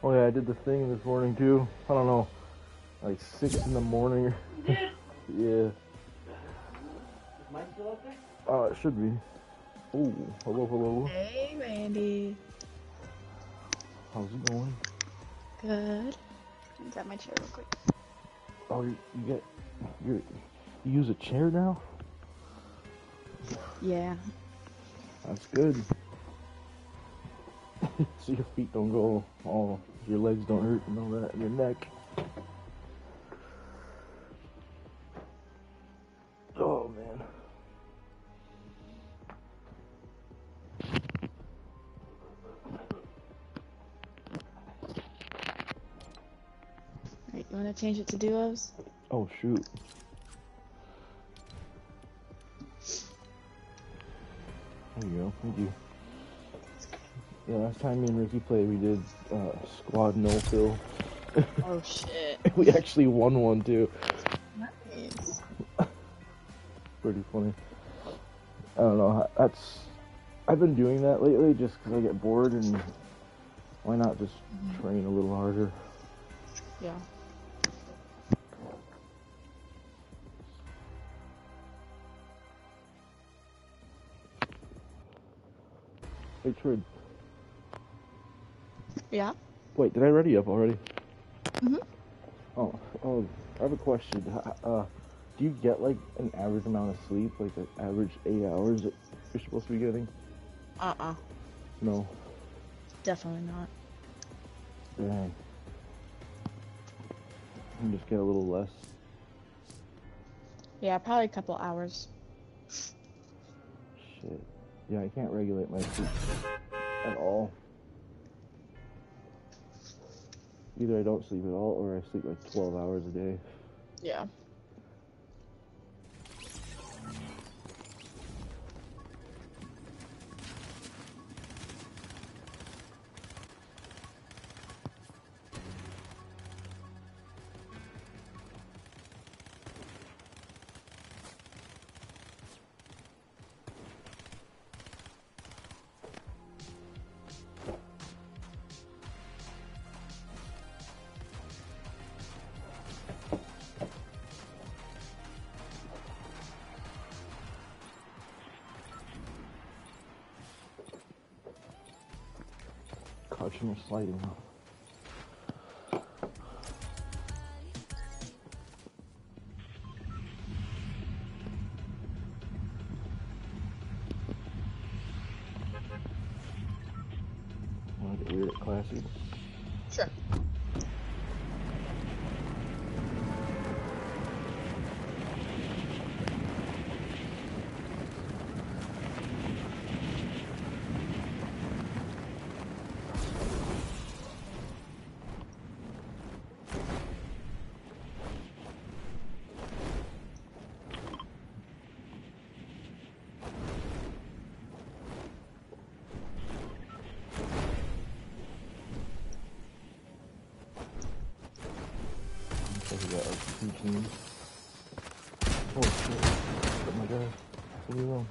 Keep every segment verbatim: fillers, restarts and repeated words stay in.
Oh yeah, I did the thing this morning too. I don't know, like six in the morning. You did? Yeah. Is mine still up there? Oh, it should be. Oh, hello, hello. Hey, Randy. How's it going? Good. Grab my chair real quick. Oh, you, you get you you use a chair now? Yeah. That's good. So your feet don't go all, your legs don't hurt and all that, and your neck. Oh man. Alright, you want to change it to duos? Oh shoot. There you go. Thank you. Yeah, last time me and Ricky played, we did uh, squad no fill. Oh shit. We actually won one too. Nice. Pretty funny. I don't know. That's I've been doing that lately just because I get bored, and why not just mm-hmm. train a little harder? Yeah. Hey, Trid. Yeah? Wait, did I ready up already? Mm-hmm. Oh, oh, I have a question. Uh, do you get, like, an average amount of sleep? Like, an average eight hours that you're supposed to be getting? Uh-uh. No. Definitely not. Dang. You just get a little less. Yeah, probably a couple hours. Shit. Yeah, I can't regulate my sleep at all. Either I don't sleep at all, or I sleep like twelve hours a day. Yeah. Crouching or sliding, huh? Want to get weird at classy? Sure. We got like two teams. Oh shit. Oh my god. Leave me alone.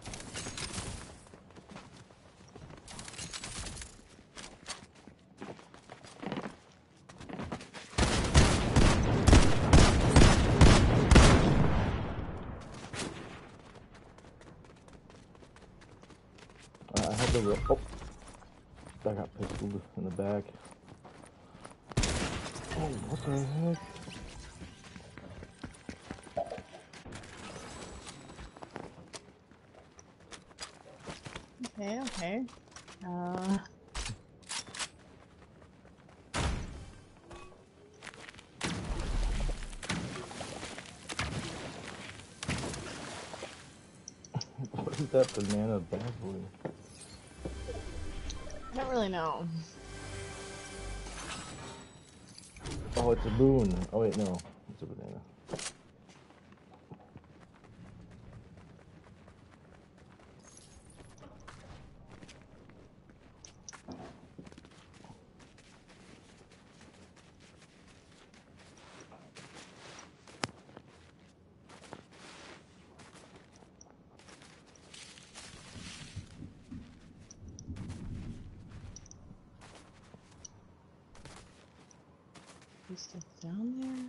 Uh, I had the ro- oh. I got pistoled in the back. Oh, what the heck? Okay, okay. Uh... What is that banana bag boy? I don't really know. Oh, it's a boon. Oh wait, no. It's a banana. He's still down there.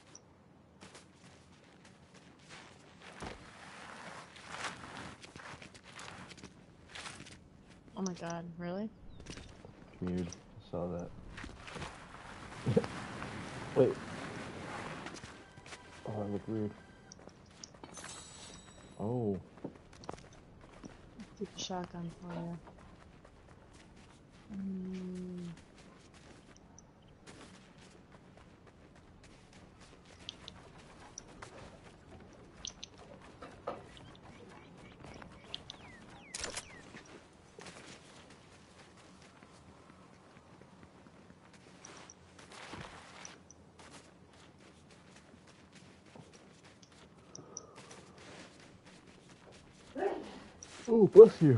Oh my god, really? Weird. I saw that. Wait. Oh, that looked weird. Oh. Keep a shotgun for you. Mm. Oh, bless you.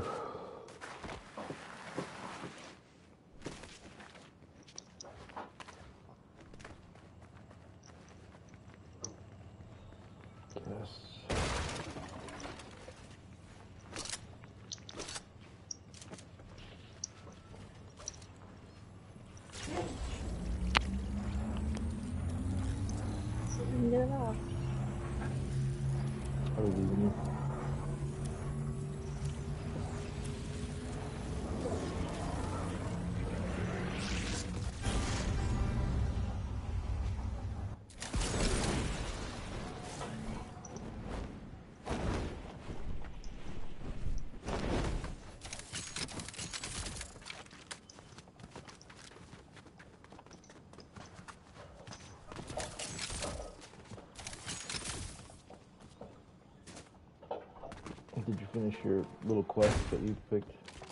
Yes. So we can get it off. I was leaving you. Did you finish your little quest that you picked?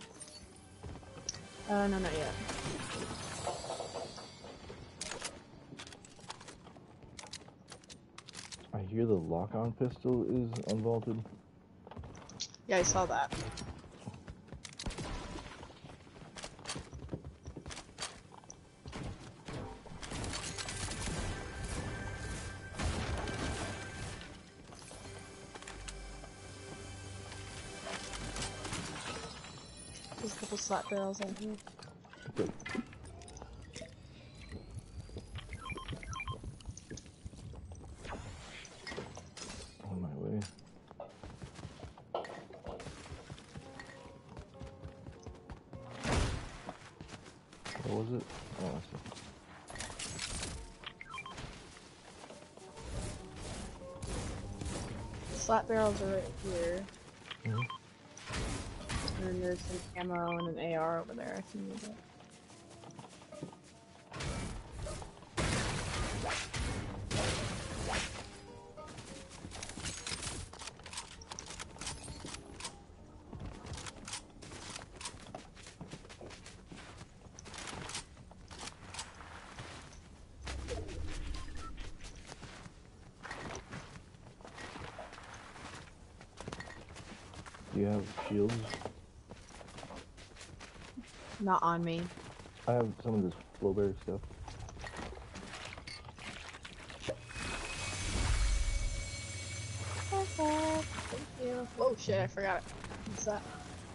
Uh, no, not yet. I hear the lock-on pistol is unvaulted. Yeah, I saw that. There's a couple slot barrels out here. Good. On my way. What was it? Oh, I see. Slot barrels are right here. Mm-hmm. And then there's some ammo and an A R over there if you need it. Do you have shields? Not on me. I have some of this flowberry stuff. Perfect. Thank you. Oh shit, I forgot it. What's that?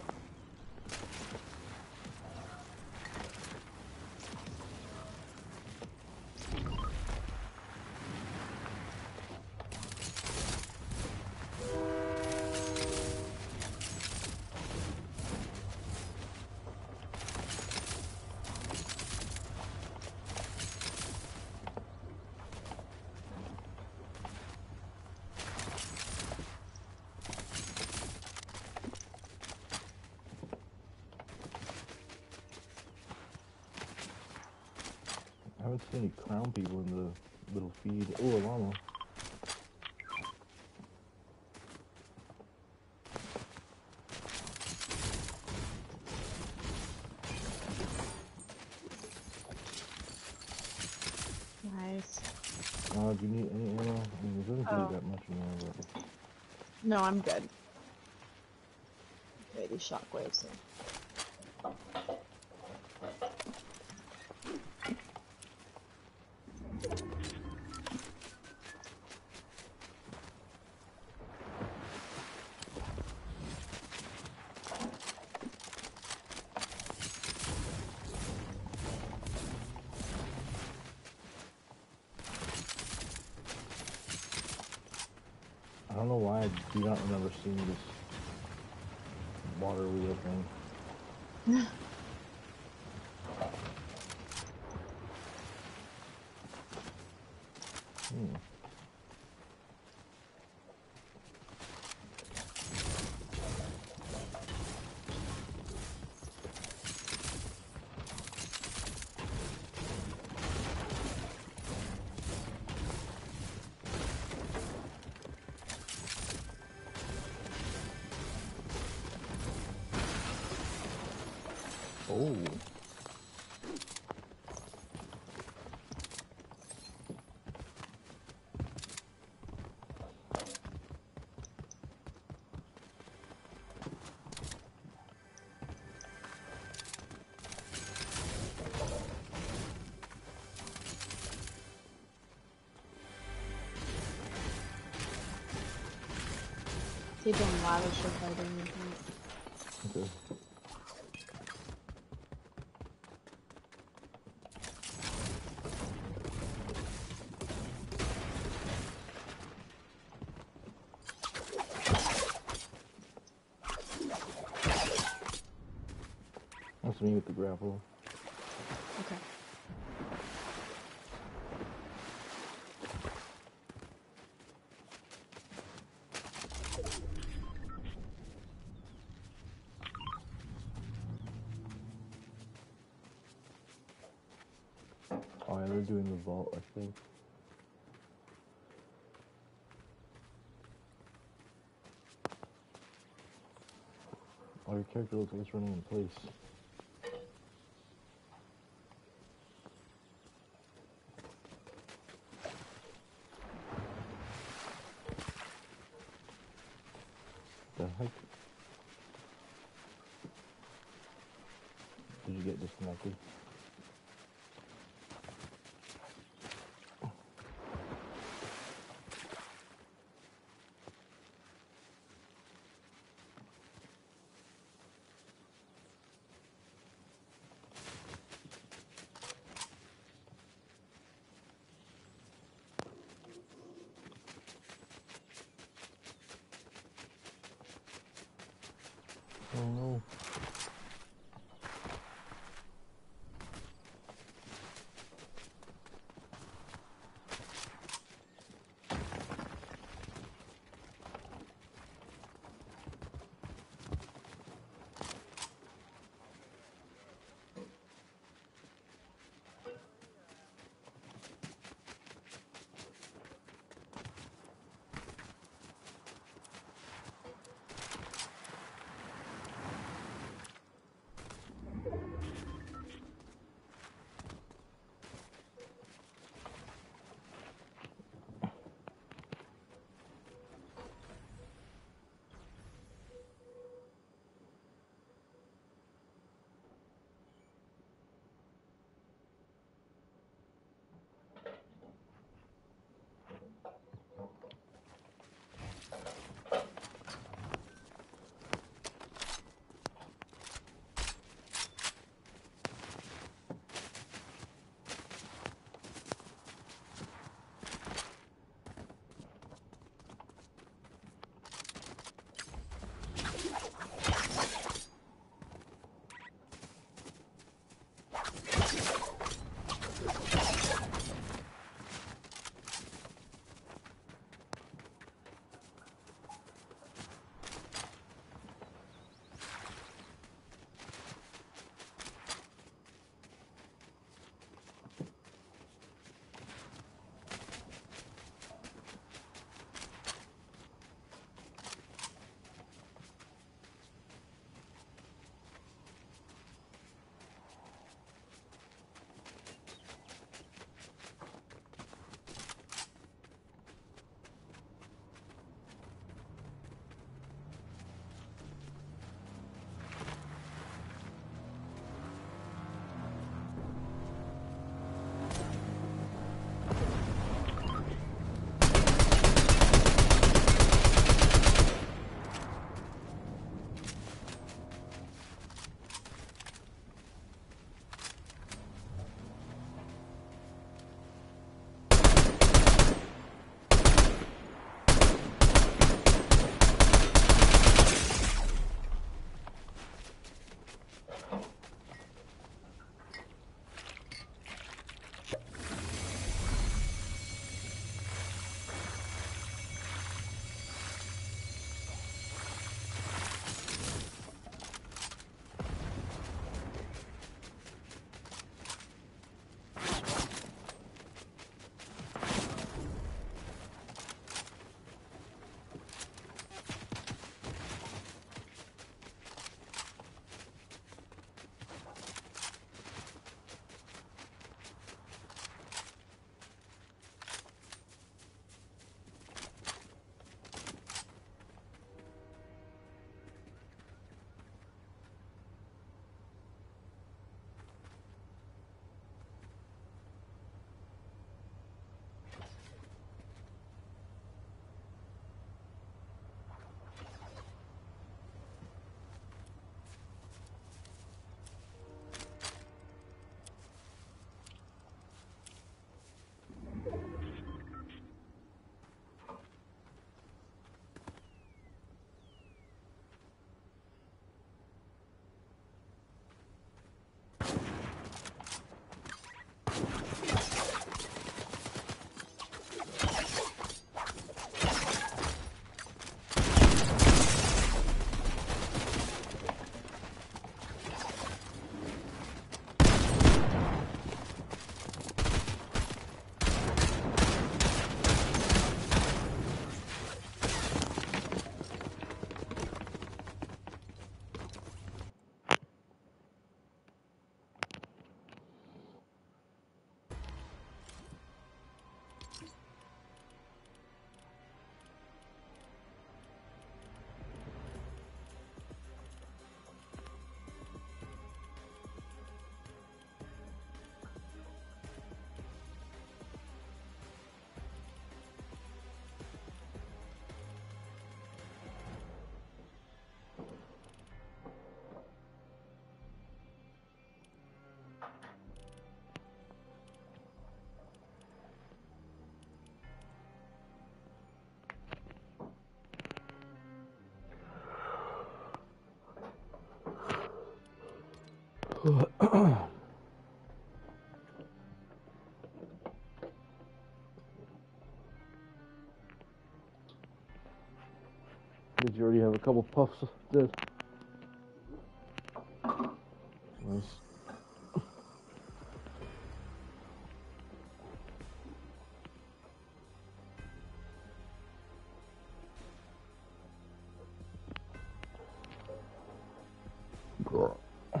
I haven't seen any crown people in the little feed. Oh, a llama. Nice. Uh, do you need any ammo? I mean, it doesn't give Oh. you that much ammo, but... No, I'm good. Okay, these shockwaves. Then. I don't know why I do not remember seeing this water wheel thing. Hmm. Oh. They've been lavishly fighting with me. Okay. That's me with the grapple. Okay. Oh yeah, they're doing the vault, I think. Oh, your character looks like it's running in place. The heck? Did you get disconnected? Oh no. Did you already have a couple puffs? Did nice. Grr.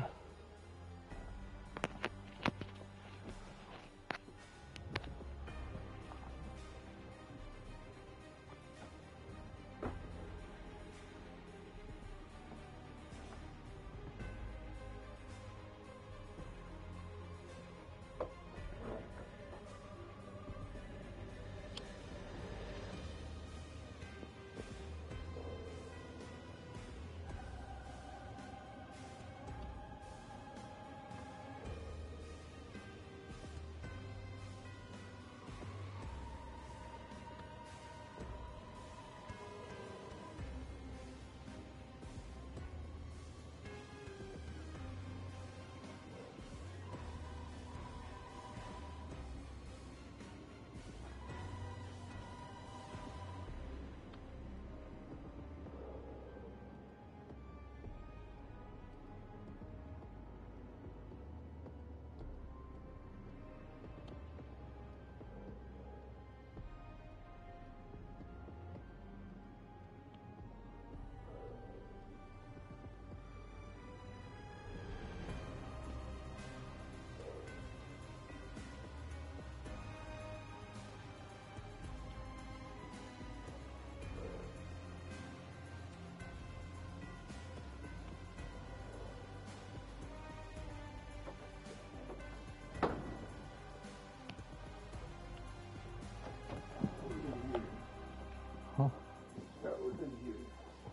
Huh? That was in here.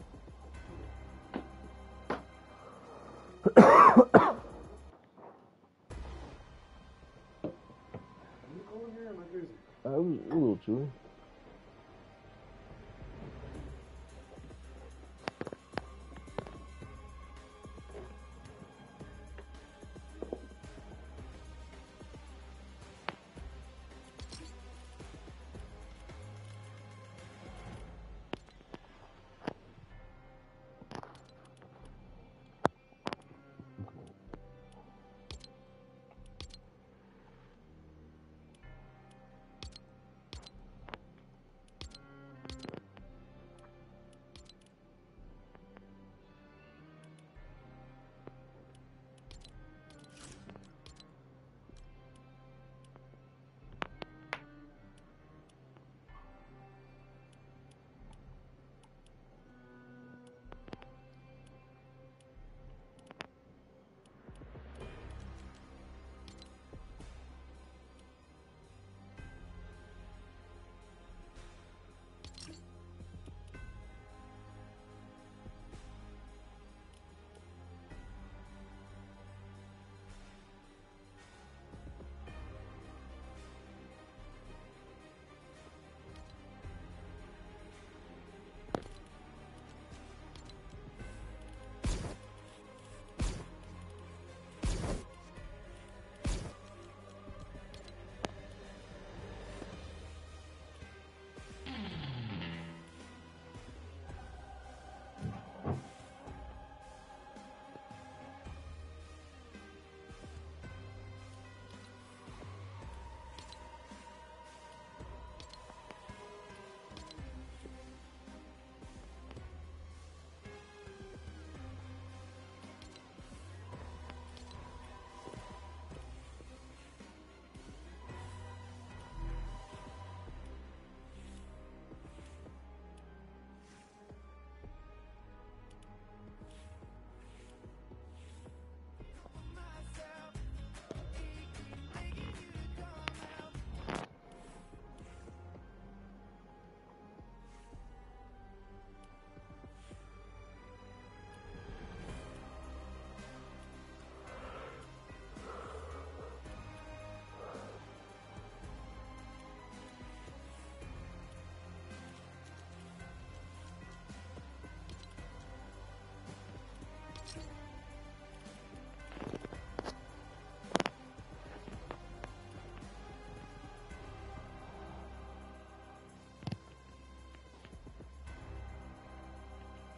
You cold here or am I crazy? I was a little chilly.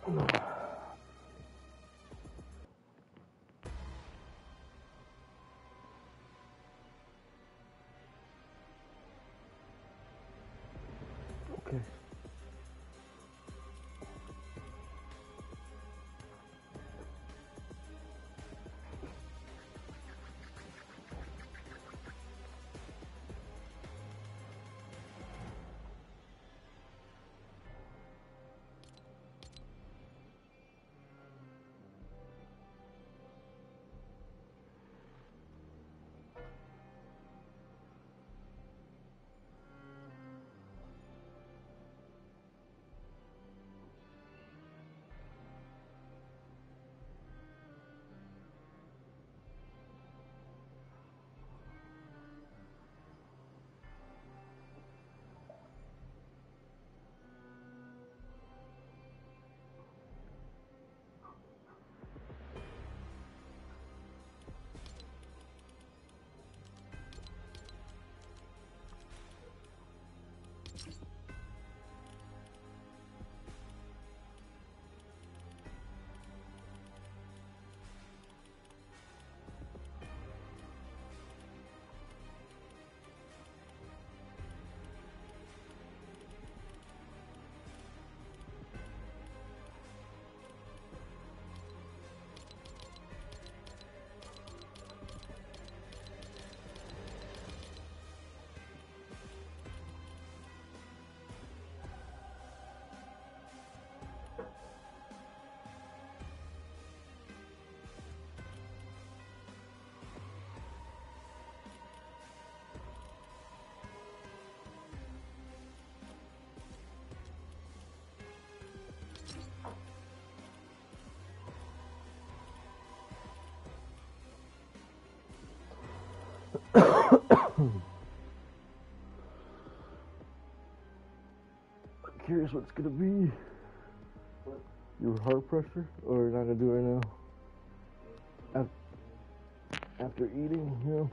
Okay. Curious what it's gonna be. Your heart pressure, or not gonna do it right now? Af- After eating, you know.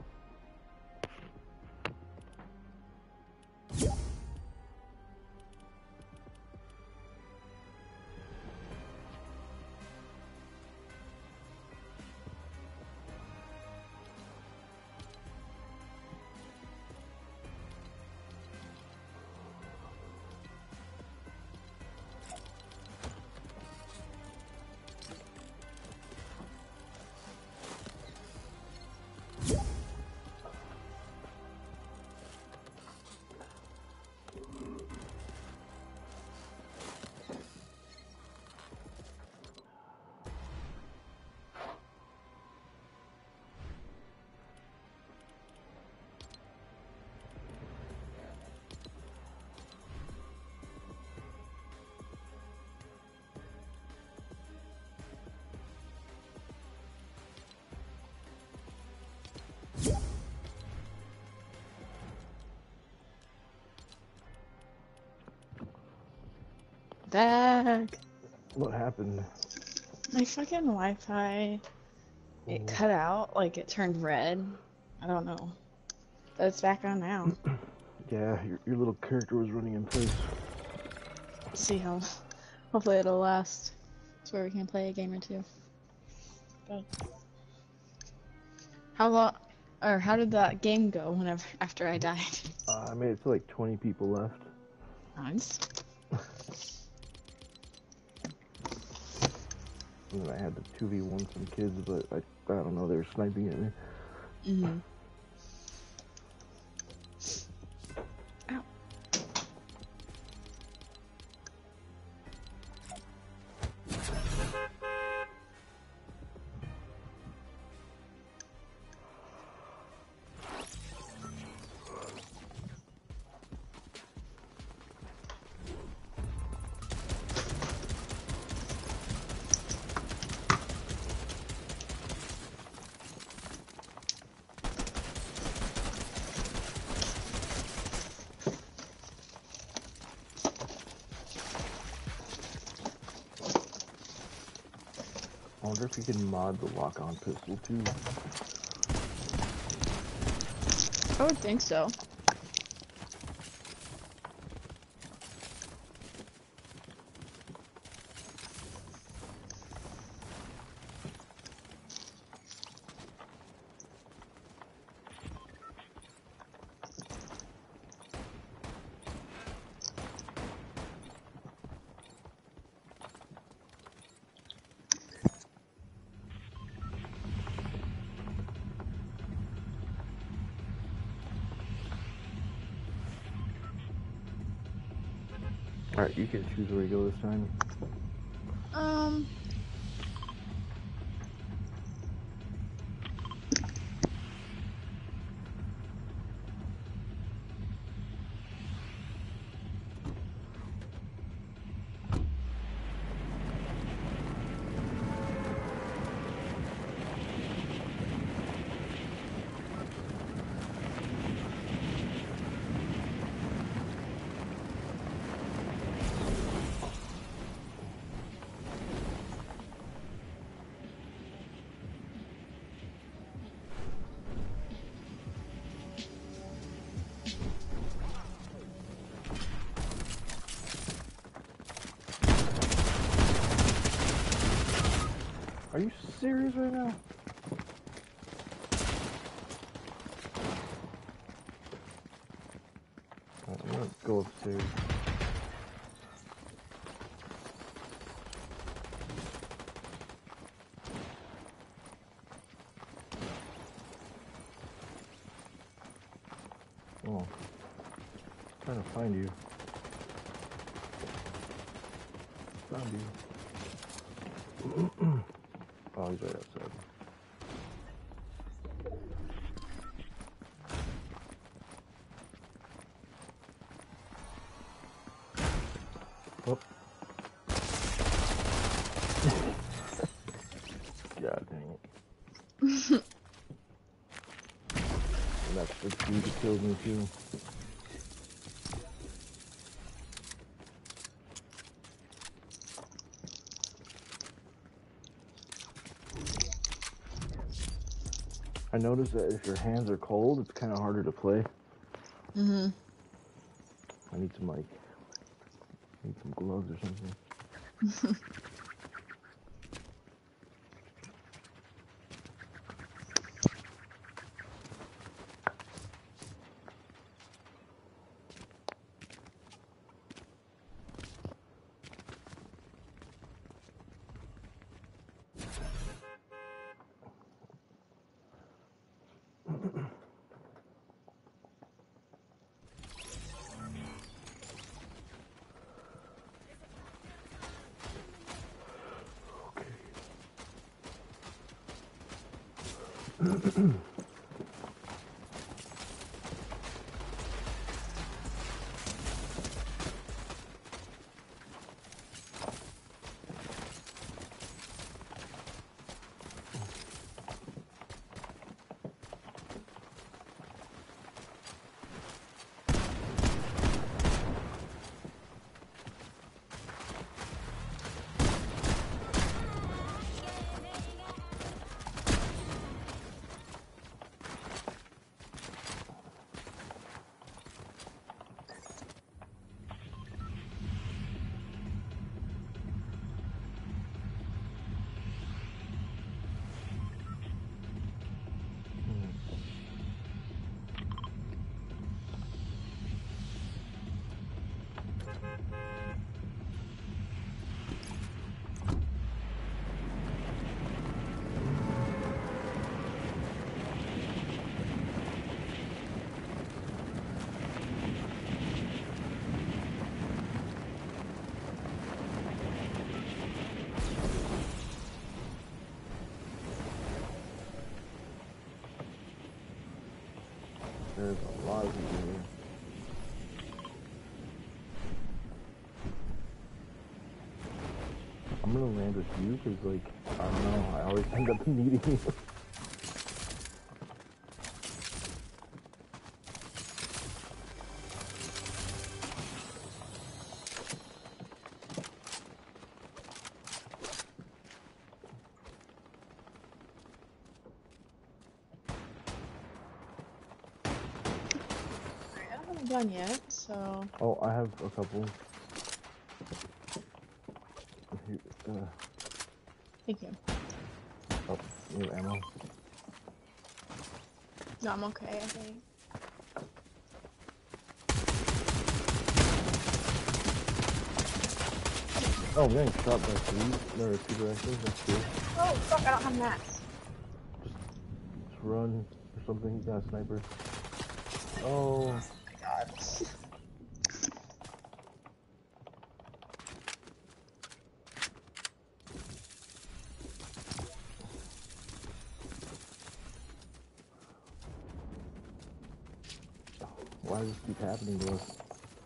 Back. What happened? My fucking Wi-Fi, it cut out, like it turned red. I don't know. But it's back on now. Yeah, your, your little character was running in place. See how, hopefully it'll last. It's where we can play a game or two. But how long, or how did that game go whenever, after I died? Uh, I made it to like twenty people left. Nice. And then I had to two v one some kids, but I, I don't know, they were sniping at me. Mm-hmm. Ow. I wonder if you can mod the lock-on pistol too. I would think so. Alright, you can choose where you go this time. Um. Are you serious right now? Alright, I'm gonna go upstairs. Oh. I'm trying to find you. Found you. Oh, he's right outside. Oh. God dang it. And that's the dude that killed me too. I noticed that if your hands are cold, it's kind of harder to play. Mhm. I need some like, I need some gloves or something. There's a lot of people here. I'm gonna land with you because, like, I don't know, I always end up needing you. I haven't done yet, so. Oh, I have a couple. Here, uh, Thank you. oh, new ammo. No, I'm okay, I think. Oh, I'm getting shot by three. There are two directions. That's cool. Oh, fuck, I don't have mats. Just, just run or something. He's got a sniper. Oh. God. why does this keep happening to us?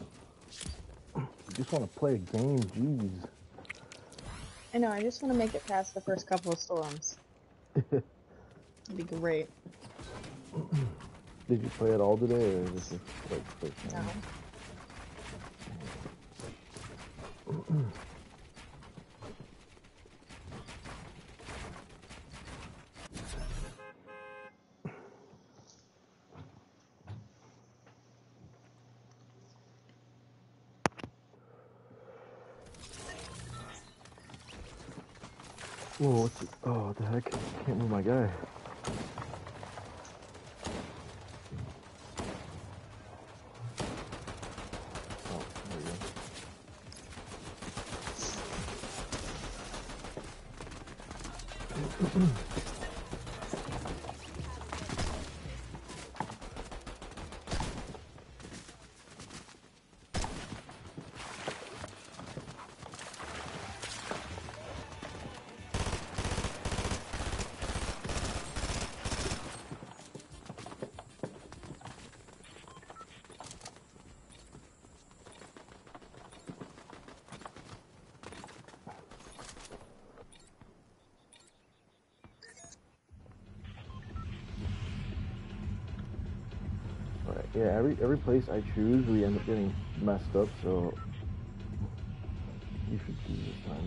We just want to play a game, jeez. I know, I just want to make it past the first couple of storms. It'd be great. Did you play it all today, or is this your like, first time? No. Whoa, what's it? Oh, what the heck? Can't move my guy. Oh, there we go. Alright, yeah, every every place I choose, we end up getting messed up, so you should do this time.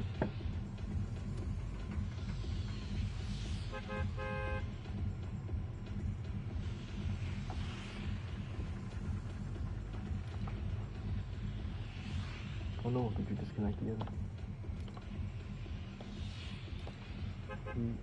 Oh no, did you disconnect again? Mm.